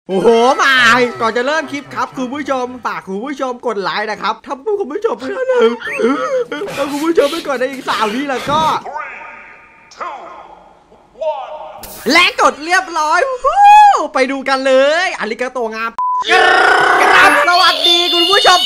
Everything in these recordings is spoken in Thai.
โอ้โหมาก่อนจะเริ่มคลิปครับคุณผู้ชมฝากคุณผู้ชมกดไลค์นะครับถ้าคุณผู้ชมไม่ได้เลยถ้าคุณผู้ชมไม่กดในอีก3 วิแล้วก็ และกดเรียบร้อยไปดูกันเลยอาริกาโตงามครับสวัสดีคุณผู้ชม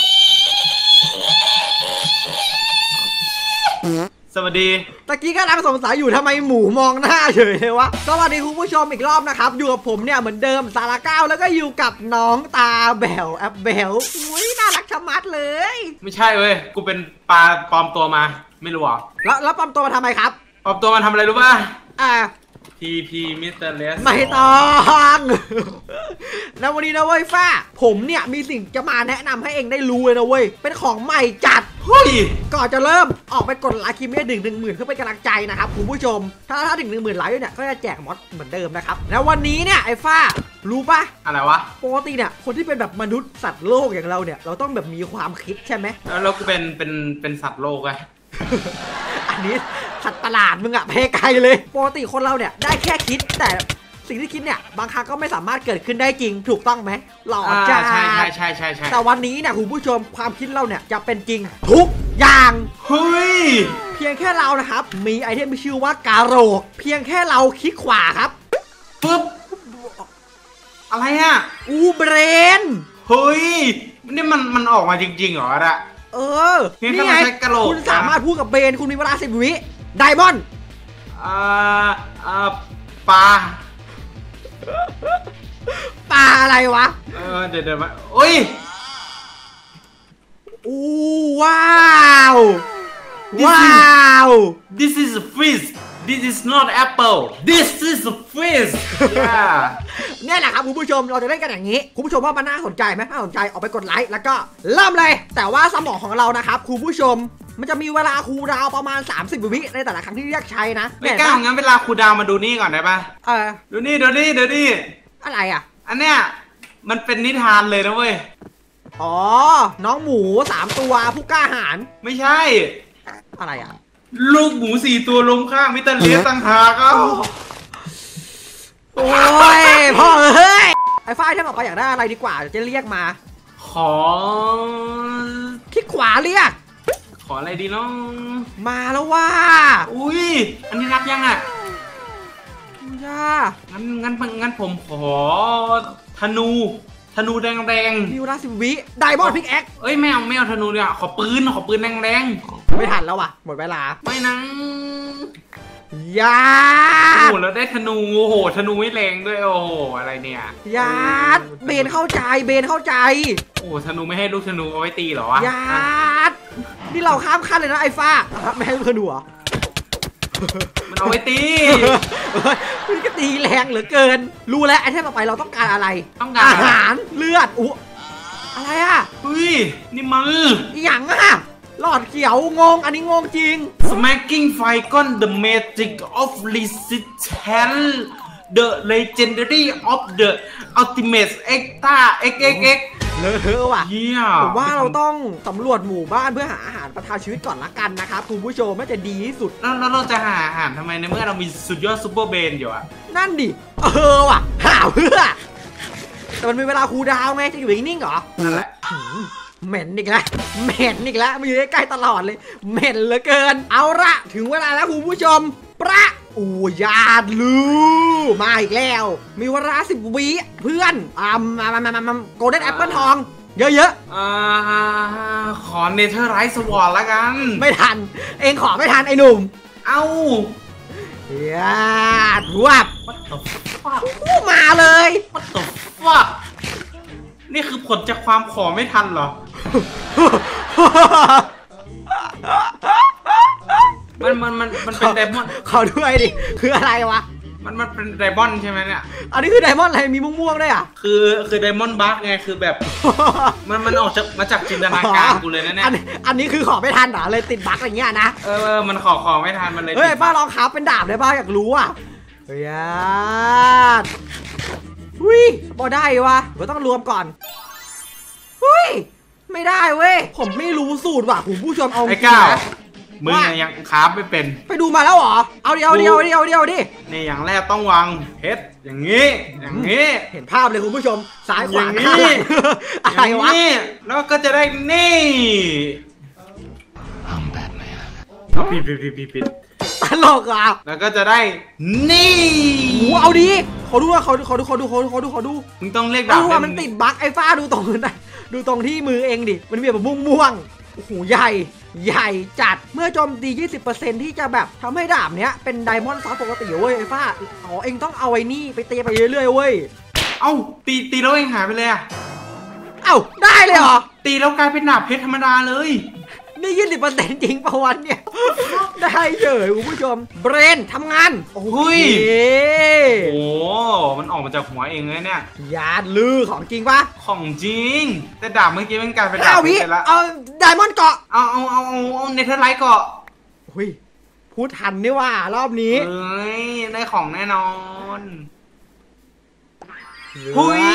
สวัสดีตะกี้กำลังสงสัยอยู่ทำไมหมูมองหน้าเฉยเลยวะสวัสดีคุณผู้ชมอีกรอบนะครับอยู่กับผมเนี่ยเหมือนเดิมสาระก้าวแล้วก็อยู่กับน้องตาแบ๋วแอปแบ๋วอุ้ยน่ารักชะมัดเลยไม่ใช่เว้ยกูเป็นปลาปลอมตัวมาไม่รู้หรอแล้วปลอมตัวมาทำไมครับปลอมตัวมาทำอะไรรู้ป่ะพีมิสเตอร์เลสไม่ต้องนะวันนี้นะเว้ยฟ้าผมเนี่ยมีสิ่งจะมาแนะนำให้เองได้รู้เลยนะเว้ยเป็นของใหม่จัดเฮ้ยก่อนจะเริ่มออกไปกดไลค์คลิปนี้ถึง 10,000 เพื่อเป็นกำลังใจนะครับคุณผู้ชมถ้าถึง 10,000 ไลค์เนี่ยก็จะแจกมอสเหมือนเดิมนะครับแล้ววันนี้เนี่ยไอ้ฟ้ารู้ปะอะไรวะปกติเนี่ยคนที่เป็นแบบมนุษย์สัตว์โลกอย่างเราเนี่ยเราต้องแบบมีความคิดใช่ไหมแล้วกูเป็นสัตว์โลกไงอันนี้สัตว์ประหลาดมึงอะเพไกลเลยปกติคนเราเนี่ยได้แค่คิดแต่สิ่งที่คิดเนี่ยบางครั้งก็ไม่สามารถเกิดขึ้นได้จริงถูกต้องไหมหล่อจ้าใช่แต่วันนี้เนี่ยคุณผู้ชมความคิดเราเนี่ยจะเป็นจริงทุกอย่างเฮ้ยเพียงแค่เรานะครับมีไอเทมที่ชื่อว่ากาโรกเพียงแค่เราคลิกขวาครับปึ๊บอะไรอะเบรนเฮ้ยนี่มันออกมาจริงๆเหรออะนี่ไงคุณสามารถพูดกับเบนคุณมีเวลา10 วิไดมอนด์ปลาอะไรวะเดี๋ยวมาโอ้ยว้าว this is a fish this is not apple this is a fish เนี่ยแหละครับคุณผู้ชมเราจะเล่นกันอย่างนี้คุณผู้ชมว่ามันน่าสนใจไหมถ้าสนใจออกไปกดไลค์แล้วก็เริ่มเลยแต่ว่าสมองของเรานะครับคุณผู้ชมมันจะมีเวลาคูลดาวน์ประมาณ30 วิในแต่ละครั้งที่เรียกใช้นะไม่กล้างั้นเวลาคูลดาวน์มาดูนี่ก่อนได้ปะดูนี่อะไรอ่ะอันเนี้ยมันเป็นนิทานเลยนะเว้ยอ๋อน้องหมู3 ตัวผู้กล้าหาญไม่ใช่อะไรอ่ะลูกหมู4 ตัวลงข้างมิสเตอร์เลสตั้งหากเอาโอ้ยพ่อเฮ้ยไอ้ฝ้ายถ้าบอกไปอยากได้อะไรดีกว่าจะเรียกมาขอคลิกขวาเรียกขออะไรดีน้องมาแล้วว่าอุ้ยอันนี้รักยังอ่ะงั้นผมขอธนูแดงมีเวลา10 วิไดมอนด์พิกแอ็กเอ้ยไม่เอาธนูเนี่ยขอปืนแดงไม่ทันแล้วว่ะหมดเวลาไม่นะยาโอ้แล้วได้ธนูโอ้โหธนูไม่แรงด้วยโอ้โหอะไรเนี่ยยาเบนเข้าใจโอ้ธนูไม่ให้ลูกธนูเอาไว้ตีเหรอวะยานี่เราข้ามขั้นเลยนะไอ้ฟ้าไม่ให้ลูกธนูเหรอมันเอาไว้ตีมันก็ตีแรงเหลือเกินรู้แล้วไอ้เทมต่อไปเราต้องการอะไรต้องการอาหารเลือดอะไรอ่ะเฮ้ยนี่มันอย่างอ่ะหลอดเขียวงงอันนี้งงจริง Smacking Fire the Magic of Resistance the Legendary of the Ultimate Extra XXX เลอะเทอะว่ะผมว่าเราต้องสำรวจหมู่บ้านเพื่อหาอาหารประทังชีวิตก่อนละกันนะครับคุณผู้ชมน่าจะดีที่สุดแล้วเราจะหาอาหารทำไมในเมื่อเรามีสุดยอดซูเปอร์เบนอยู่อะนั่นดิว่ะหาเพื่อแต่มันมีเวลาคูลดาวน์ไงจะอยู่นิ่งๆเหรอนั่นแหละเหม็นอีกแล้วมาอยู่ใกล้ๆตลอดเลยเหม็นเหลือเกินเอาละถึงเวลาแล้วคุณผู้ชมญาติลูมาอีกแล้วมีเวลา10 วิเพื่อนมาโกลเด้นแอปเปิลทองเยอะขอเนเธอร์ไรส์สวอร์ดละกันไม่ทันเองขอไม่ทันไอ้หนุ่มญาติวับมาเลยนี่คือผลจากความขอไม่ทันเหรอมันเป็นไดมอนด์ขอด้วยดิคืออะไรวะมันเป็นไดมอนด์ใช่ไหมเนี่ยอันนี้คือไดมอนด์อะไรมีม่วงๆด้วยอ่ะคือไดมอนด์บั๊กไงคือแบบมันออกมาจากจินตนาการกูเลยนะเนี่ยอันนี้คือขอไม่ทันเหรอเลยติดบั๊กอย่างเงี้ยนะมันขอไม่ทันมันเลยเฮ้ยป้าลองครับเป็นดาบเลยป้าอยากรู้อ่ะญาติบอได้วะเราต้องรวมก่อนไม่ได้เว้ยผมไม่รู้สูตรว่ะผมผู้ชมเอาไอ้ก้าวมึงยังคราฟไม่เป็นไปดูมาแล้วเหรอเอาดินี่อย่างแรกต้องวางเพชรอย่างนี้เห็นภาพเลยคุณผู้ชมซ้ายขวานี่อะไรวะแล้วก็จะได้นี่เอาผิดตลกอ่ะแล้วก็จะได้นี่เอาดิขอดูมึงต้องเรียกดาบมันติดบั๊กไอ้ฟ้าดูตรงนั้นดูตรงที่มือเองดิมันมีแบบม่วงโอ้โหใหญ่จัดเมื่อโจมตี 20% ที่จะแบบทำให้ดาบเนี้ยเป็นไดมอนด์ซอสปกติเว้ยไอ้ฟ้าเองต้องเอาไอ้นี่ไปตีไปเรื่อยๆเว้ยเอ้าตีแล้วเองหายไปเลยอะเอ้าได้เลยเหรอตีแล้วกลายเป็นดาบเพชรธรรมดาเลยนี่ 20% จริงประวันเนี่ยได้เฉยคุณผู้ชมเบรนทำงานโอ้ยโอ้มันออกมาจากหัวเองเลยเนี่ยยาลือของจริงปะของจริงแต่ดาบเมื่อกี้มันกลายเป็นดาบเพชรแล้วเอาไดมอนด์เกาะเอาเนเธอร์ไลท์เกาะหุ้ยพูดทันนี่ว่ารอบนี้เอ้ยได้ของแน่นอนหุ้ย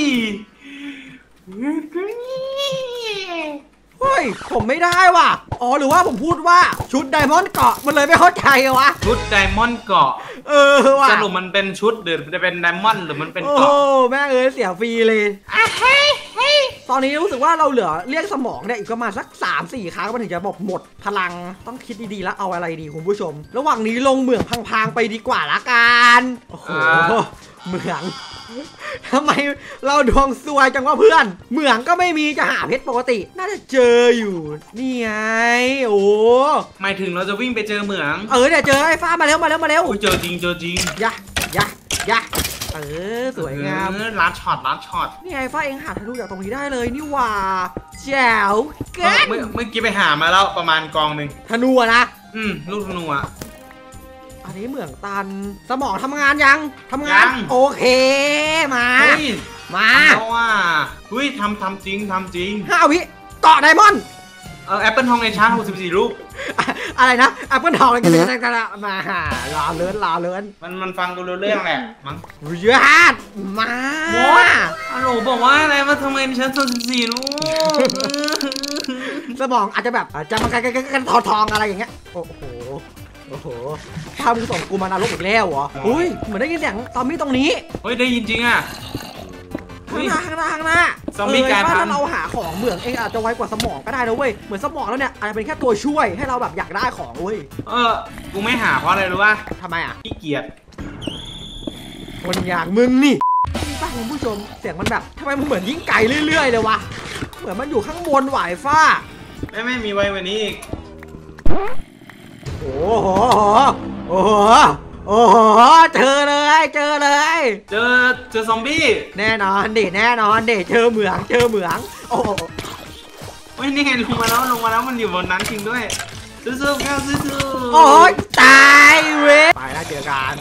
ผมไม่ได้ว่ะหรือว่าผมพูดว่าชุดไดมอนด์เกาะมันเลยไม่เข้าใจวะชุดไดมอนด์เกาะว่ะสรุปมันเป็นชุดหรือจะเป็นไดมอนด์หรือมันเป็นเกาะแม่เสียฟรีเลยตอนนี้รู้สึกว่าเราเหลือเรียกสมองเนี่ยอีกประมาณสัก 3-4 ครั้งมันถึงจะบอกหมดพลังต้องคิดดีๆแล้วเอาอะไรดีคุณผู้ชมระหว่างนี้ลงเหมืองพังๆไปดีกว่าละกันโอ้โหเหมืองทำไมเราดวงซวยจังวะเพื่อนเหมืองก็ไม่มีจะหาเพชรปกติน่าจะเจออยู่นี่ไงโอ้หมายถึงเราจะวิ่งไปเจอเหมืองเนี่ยเจอไอ้ฟ้ามาแล้วเจอจริงยะสวยงามล้านช็อตนี่ไอ้ฟ้าเองหาทะลุจากตรงนี้ได้เลยนี่ว่าแจ๋วเกินเมื่อกี้ไปหามาแล้วประมาณกองหนึ่งธนูนะลูกธนูอันนี้เหมืองตันสมองทำงานยังทำงานโอเคมาเพราะว่าทำจริง 5 วิเกาะไดมอนด์แอปเปิลทองในชาร์จ64 ลูกอะไรนะแอปเปิลทองอะไรกันมาลาเลินมันฟังดูเรื่องแหละมั้งยอดมาฮัลโหลบอกว่าอะไรมาทำไมในชั้น64 ลูกสมองอาจจะแบบจะมากันทองอะไรอย่างเงี้ยโอ้โหถ้ามึงส่งกูมานรกอีกแล้วเหรออุ้ยเหมือนได้ยินเสียงตอมมี่ตรงนี้ได้ยินจริงอ่ะข้างหน้าซอมบี้กลายพันธุ์ถ้าเราหาของเหมืองเองอาจจะไวกว่าสมองก็ได้นะเว้ยเหมือนสมองแล้วเนี่ยอาจจะเป็นแค่ตัวช่วยให้เราแบบอยากได้ของเว้ยกูไม่หาเพราะอะไรรู้ป่ะทำไมขี้เกียจคนอย่างมึงนี่ป้าคุณผู้ชมเสียงมันแบบทำไมมันเหมือนยิ่งไกลเรื่อยๆเลยวะเหมือนมันอยู่ข้างบนหวายฟ้าไม่มีไวกว่านี้อีกโอ้โหเจอเลยเจอซอมบี้แน่นอนดิเจอเหมืองโอ้นี่ไงลงมาแล้วมันอยู่บนนั้นจริงด้วยซื้อแก้วซื้อโอ้ยตายเว้ยไปแล้วเจอกัน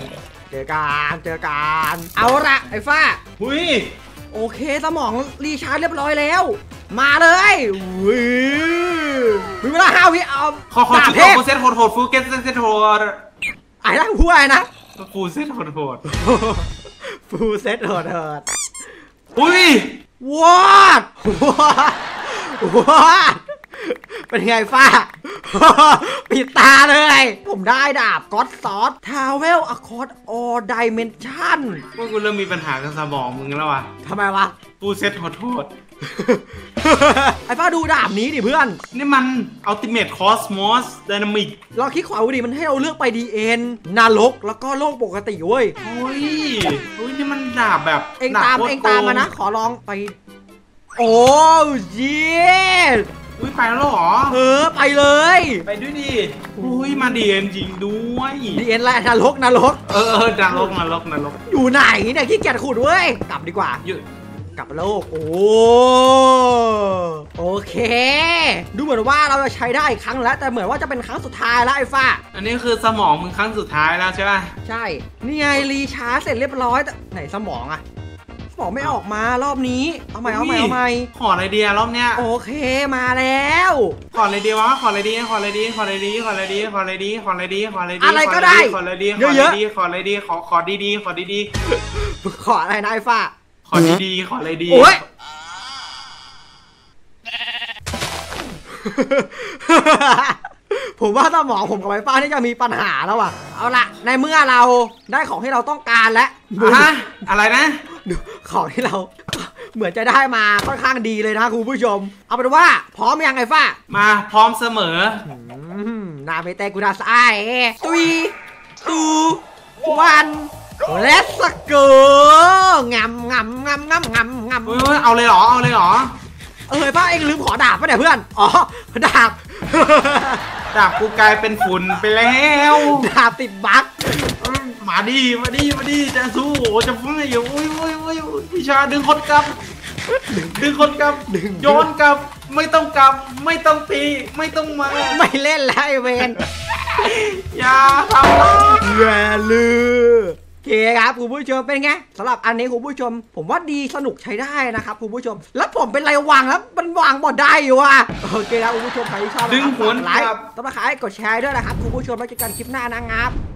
เอาละไอ้ฟ้าโอเคสมองรีชาร์จเรียบร้อยแล้วมาเลยมีเวลา5 วิเอาขอชุดฟูเซตโหดฟูเกตเซตโหดอะไรนะพูดอะไรนะฟูเซตโหดฟูเซตโหดวอดเป็นไงฟ้าปิดตาเลยผมได้ดาบก็อดซอสทาวเวลอะคอร์ดออดิเมนชั่นว่ากูเริ่มมีปัญหากับสมองมึงแล้ววะทำไมวะฟูเซตโหดไอ้ฟ้าดูดาบนี้ดิเพื่อนนี่มัน Ultimate Cosmos Dynamic เราคลิกขวาดิมันให้เราเลือกไป DN นรกแล้วก็โลกปกติเว้ยนี่มันดาบแบบเองตามมานะขอลองไปโอ้ยไปแล้วหรอไปเลยไปด้วยดิมาดีเอ็นจริงด้วยดีเอ็นแหละนรกนรกอยู่ไหนเนี่ยขี้เกียจขุดเว้ยกลับดีกว่าอยู่กลับโลกโอเคดูเหมือนว่าเราจะใช้ได้อีกครั้งแล้วแต่เหมือนว่าจะเป็นครั้งสุดท้ายแล้วไอ้ฟ้าอันนี้คือสมองมึงครั้งสุดท้ายแล้วใช่ป่ะใช่นี่ไงรีชาร์จเสร็จเรียบร้อยแต่ไหนสมองไม่ออกมารอบนี้เอาใหม่ขออะไรดีรอบเนี้ยโอเคมาแล้วขออะไรดีวะขออะไรดีอะไรก็ได้ขออะไรดีขอดีขอดีๆขออะไรนายฟ้าขอดีขออะไรดีโอ้ยผผมว่าสมองผมกับไฟฟ้านี่จะมีปัญหาแล้วอ่ะเอาละในเมื่อเราได้ของที่เราต้องการแล้วฮะอะไรนะดูของที่เราเหมือนจะได้มาค่อนข้างดีเลยนะคุณผู้ชมเอาเป็นว่าพร้อมยังไงฟ้ามาพร้อมเสมอนาเมเตกุดาไซตุยตูวันเลสเกอร์งำงำงำงำงำงำเอาเลยเหรอเอาเลยเหรอป้าเองลืมขอดาบป่ะเนี่ยเพื่อนอ๋อดาบดาบกูกลายเป็นฝุ่นไปแล้วดาบติดบั๊กมาดิจะสู้จะฟุ้งอยู่อุ้ยพี่ชาดึงคนกลับดึงคนกลับโยนกลับไม่ต้องกลับไม่ต้องตีไม่ต้องมาไม่เล่นแล้วไอเวนอย่าทำนะอย่าลืมโอเคครับคุณผู้ชมเป็นไงสำหรับอันนี้คุณผู้ชมผมว่าดีสนุกใช้ได้นะครับคุณผู้ชมแล้วผมเป็นไรวางแล้วมันวางบอดได้อยู่อ่ะโอเคครับคุณผู้ชมใครที่ชอบดึงหัวไลค์ต้องมาขายกดแชร์ด้วยนะครับคุณผู้ชมแล้วเจอกันคลิปหน้านะครับ